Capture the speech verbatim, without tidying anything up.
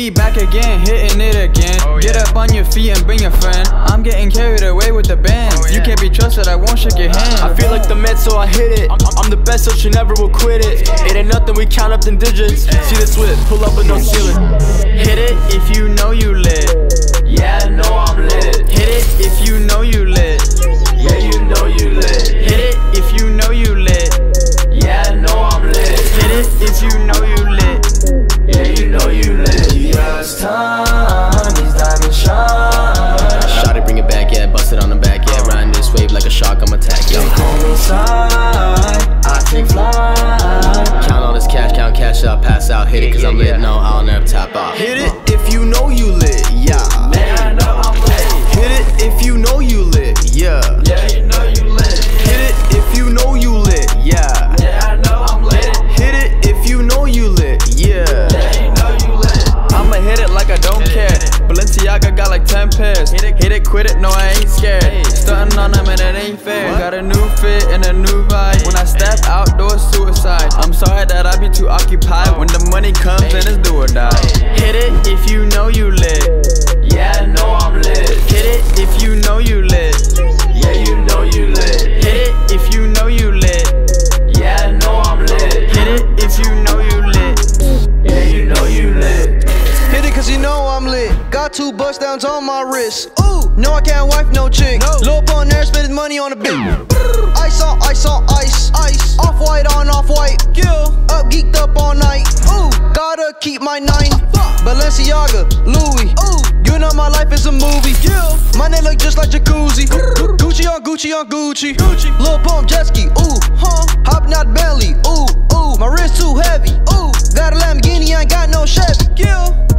me back again, hitting it again. Oh, yeah. Get up on your feet and bring a friend. I'm getting carried away with the band. Oh, yeah. You can't be trusted, I won't shake your hand. I feel like the Mets, so I hit it. I'm, I'm the best, so she never will quit it. It ain't nothing, we count up them digits. See this whip, pull up with no ceiling. Hit it if you know you lit. Yeah, I know I'm lit. Hit it if you know you lit. Yeah, you know you lit. Hit it if you know you lit. Yeah, I know I'm lit. Hit it if you know you lit. Yeah, you know you lit. Yeah, it's time, these diamonds shine. Shawty bring it back, yeah, bust it on the back, yeah. Riding this wave like a shark, I'm attack, yo. Come inside, I take flight. Count all this cash, count cash up, pass out, hit it cause I'm lit, no, I'll never tap out. Hit it if you know you lit, yeah. Man, I know I'm lit. Hit it if you know you lit, yeah. Yeah, you know you lit. Hit it if you know you lit, yeah. Yeah, I know I'm lit. Hit it if you know you lit, yeah. Yeah, you know you lit. I'ma hit it like I don't care. Balenciaga got like ten pairs. Hit it, hit it, quit it, no I ain't scared. Stuntin' on them and it ain't fair. Got a new fit and a new vibe. When I step outdoors, suicide. I'm sorry that I be too occupied. When the money comes, then it's do or die. Hit it if you know you lit. Yeah, I know I'm lit. Hit it if you know you lit. Yeah, you know you lit. Hit it if you know you lit. Yeah, I know I'm lit. Hit it if you know you lit. Yeah, you know you lit. Hit it cause you know I'm lit. Got two bust downs on my wrist. Ooh, no I can't wife no chick. No. Lil' Pun there spending money on a bitch. Ice on ice on ice. Ice. Off white on off white. Yeah. Up geeked up all night. Ooh, gotta keep my nine. Balenciaga, Louis. Ooh, you know my life is a movie. Yeah. My name look just like jacuzzi. Gucci on Gucci on Gucci. Gucci. Lil' Pump jet ski. Ooh, huh. Hopping out Bentley. Ooh, ooh. My wrist too heavy. Ooh, got a Lamborghini, I ain't got no Chevy. Yeah.